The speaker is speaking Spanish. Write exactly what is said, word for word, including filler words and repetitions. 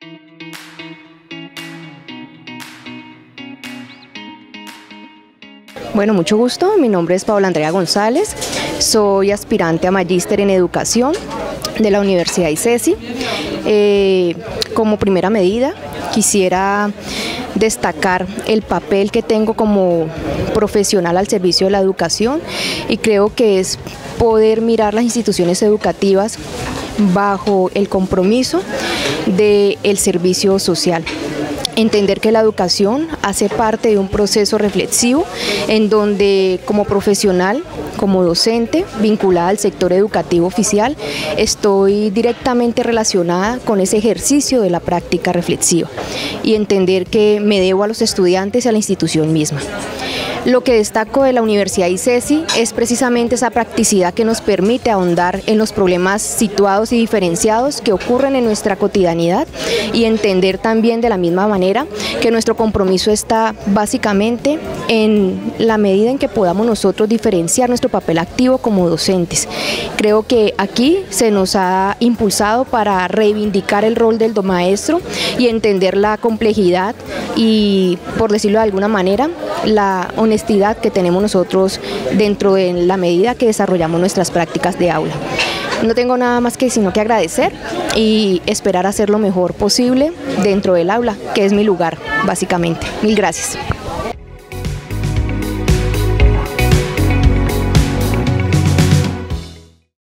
Bueno, mucho gusto. Mi nombre es Paola Andrea González. Soy aspirante a magíster en educación de la Universidad I C E S I. Eh, como primera medida, quisiera destacar el papel que tengo como profesional al servicio de la educación, y creo que es poder mirar las instituciones educativas bajo el compromiso del servicio social. Entender que la educación hace parte de un proceso reflexivo en donde, como profesional, como docente vinculada al sector educativo oficial, estoy directamente relacionada con ese ejercicio de la práctica reflexiva y entender que me debo a los estudiantes y a la institución misma. Lo que destaco de la Universidad I C E S I es precisamente esa practicidad que nos permite ahondar en los problemas situados y diferenciados que ocurren en nuestra cotidianidad, y entender también de la misma manera que nuestro compromiso está básicamente en la medida en que podamos nosotros diferenciar nuestro papel activo como docentes. Creo que aquí se nos ha impulsado para reivindicar el rol del maestro y entender la complejidad y, por decirlo de alguna manera, la honestidad que tenemos nosotros dentro de la medida que desarrollamos nuestras prácticas de aula. No tengo nada más que sino que agradecer y esperar hacer lo mejor posible dentro del aula, que es mi lugar, básicamente. Mil gracias.